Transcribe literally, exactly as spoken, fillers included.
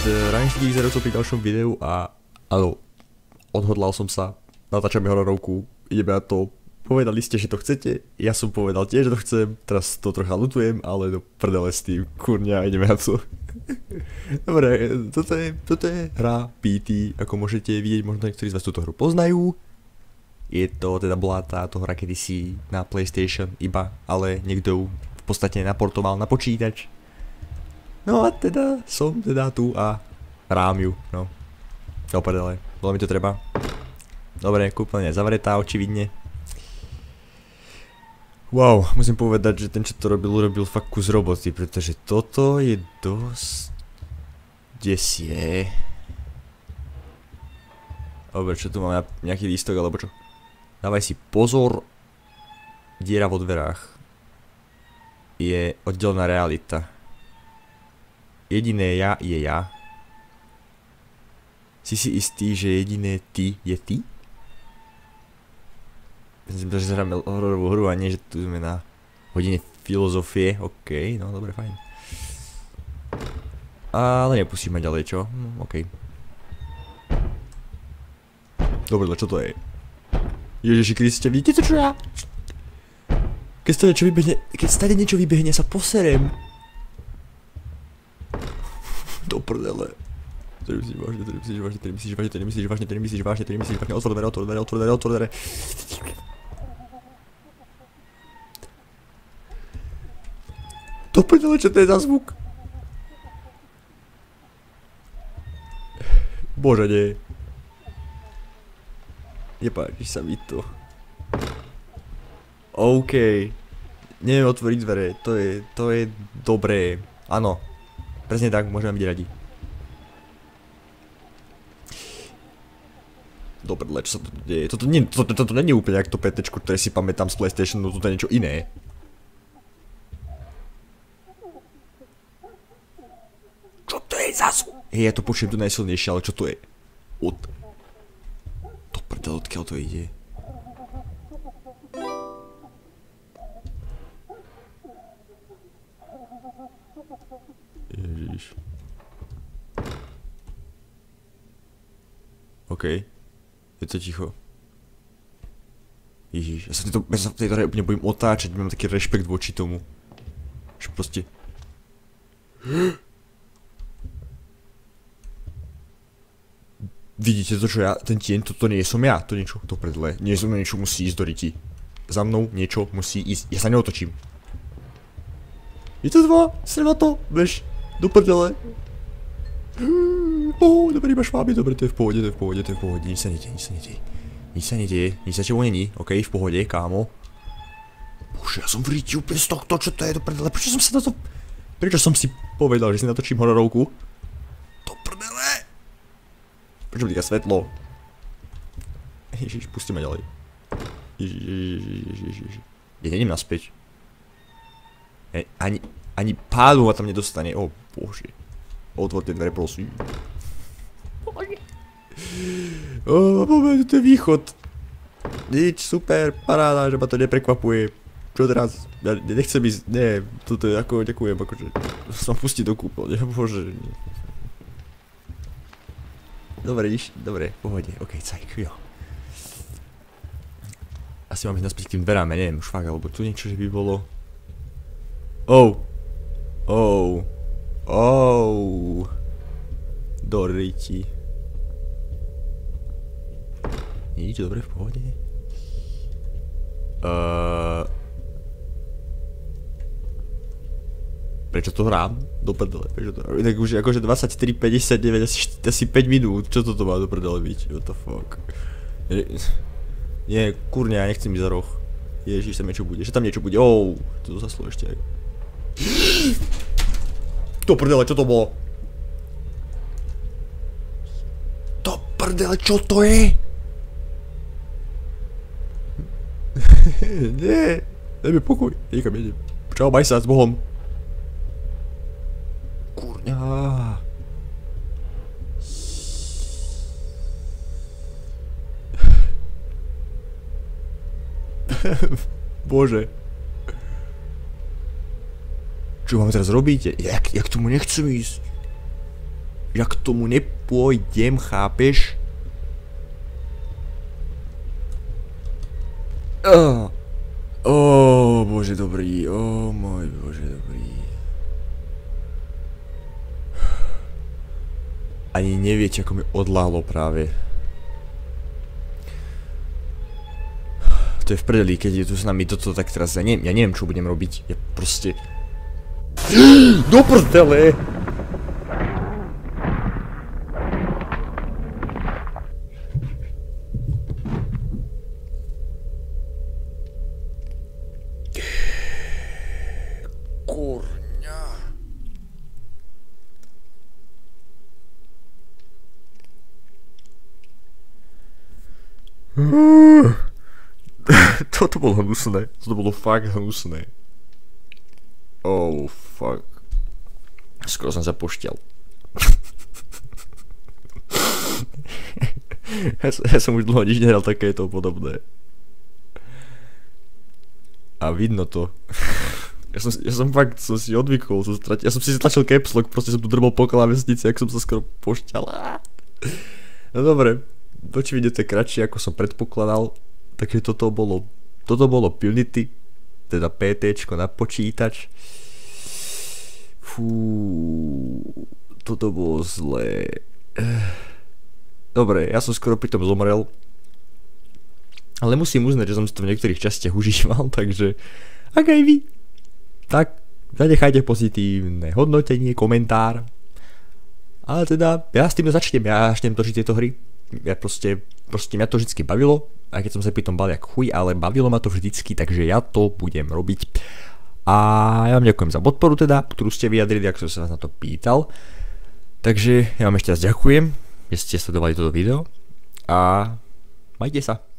Zdravím pri ďalšom videu a áno, odhodlal som sa, natáčame hororovku, ideme na to, povedali ste, že to chcete, ja som povedal tiež, že to chcem, teraz to trocha lutujem, ale do prdele s tým, kurňa, ideme na to. Dobre, toto je, toto je hra pé té, ako môžete vidieť, možno niektorí z vás túto hru poznajú. Je to, teda bola táto hra kedysi na PlayStation iba, ale niekto ju v podstate naportoval na počítač. No a teda som teda tu a hrám ju, no. Do prdele, bolo mi to treba. Dobre, kúpeľne zavretá, očividne. Wow, musím povedať, že ten, čo to robil, robil fakt kus roboty, pretože toto je dosť desie. Dobre, čo tu máme, nejaký lístok alebo čo? Dávaj si pozor, diera vo dverách. Je oddelená realita. Jediné ja je ja. Si si istý, že jediné ty je ty? Myslím, že hráme hororovú hru a nie, že tu sme na hodine filozofie. OK, no dobre, fajn. Ale nepustíme ďalej, čo? Hm, OK. Dobre, čo to je? Ježiši Kriste, vidíte to, čo ja? Keď stade niečo vybehne, keď stade niečo vybehne, sa poserem. Do prdele. To nemyslíš vážne, to nemyslíš vážne, to nemyslíš vážne, to nemyslíš vážne, to nemyslíš vážne, to nemyslíš vážne, otvor dvere, otvor dvere, otvor dvere, otvor dvere. Do prdele, čo to je za zvuk? Bože, nie. Nepáči sa mi to. OK. Neviem otvoriť dvere, to je, to je dobré. Áno. Presne tak, môžeme byť radi. Dobre, čo sa tu deje? Toto nie, toto, toto nie je úplne jak to pé téčko, ktoré si pamätám z PlayStationu, toto je niečo iné. Čo to je za zvuk? Hej, ja to počujem tu najsilnejšie, ale čo to je? Od... To prdel, odkiaľ to ide? Ježiš. OK. Je to ticho. Ježiš, ja sa v tejto hre úplne bojím otáčať, mám taký rešpekt voči tomu. Že proste... Vidíte to, čo ja, ten tieň, toto nie som ja, to niečo, to predle. Nie som niečo musí ísť do riti. Za mnou niečo musí ísť, ja sa neotočím. Je to dva, sreba to, bež, do prdele. Oh, dobre, iba šváby, dobre, to je v pohode, to je v pohode, to je v pohode, nič sa nedieje, nič sa nedieje. Nič sa nedieje, nič sa čemu není, okej, v pohode, kámo. Bože, ja som v riti úplne z tohto, čo to je, do prdele, prečo som sa na to... Prečo som si povedal, že si natočím hororovku? Do prdele! Prečo mi týka svetlo? Ježiš, pustíme ďalej. Ježiš, ježiš, ježiš, ježiš. Ja nejdem naspäť. Hej, ani, ani pádu ma tam nedostane, o bože. Otvor tie dvere, prosím. O, moment, to je východ. Nič, super, paráda, že ma to neprekvapuje. Čo teraz? Ja nechcem ísť, nie, toto je ako, ďakujem, akože som pustiť do kúpeľne, bože. Dobre, iš, dobre, v pohode, okej, cajk, jo. Asi mám ísť naspäť k tým dverám, ja neviem, už fakt, alebo tu niečo, že by bolo. Oh. Oh. Oh. Do riti. Nič, dobre, v pohode. Uh, prečo to hrám? Do prdele, prečo to hrám? Tak už akože dvadsaťtri päťdesiatdeväť, asi, asi päť minút, čo toto má do prdele byť? What the fuck? Nie, kurňa, ja nechcem ísť za roh. Ježiš, tam niečo bude, že tam niečo bude, ouuu, to zaslo ešte aj. Do prdele, čo to bolo? Do prdele, čo to je? Nie, daj mi pokoj, niekam jedem. Čau, maj sa, s Bohom. Kurňa. Bože. Čo máme teraz robiť? Jak, jak tomu nechcem ísť? Ja k tomu nepôjdem, chápeš? Oh. Ó, bože dobrý, ó môj bože dobrý. Ani neviete, ako mi odláhlo práve. To je v prdeli, keď je tu s nami toto, tak teraz ja neviem, ja neviem, čo budem robiť. Ja proste... Do prdele! Kurňa. Toto bolo hnusné. Toto bolo fakt hnusné. Oh, fuck. Skoro som sa pošťal. ja, ja som už dlho nič nehral takéto podobné. A vidno to. Ja som, ja som fakt, som si odvykol, som stratil, ja som si stlačil caps lock, proste som tu drbol po klávesnici, jak som sa skoro pošťal. No dobre, očividne to je kratšie, ako som predpokladal, takže toto bolo, toto bolo Punity, teda PTčko na počítač. Fú, toto bolo zlé. Dobre, ja som skoro pri tom zomrel, ale musím uznať, že som si to v niektorých častiach užíval, takže ak aj vy, tak zanechajte pozitívne hodnotenie, komentár. Ale teda, ja s tým začnem, ja začnem točiť tieto hry. Ja proste, proste mňa to vždycky bavilo, aj keď som sa pri tom bal jak chuj, ale bavilo ma to vždycky, takže ja to budem robiť. A ja vám ďakujem za podporu teda, ktorú ste vyjadrili, ak som sa vás na to pýtal. Takže ja vám ešte raz ďakujem, že ste sledovali toto video a majte sa.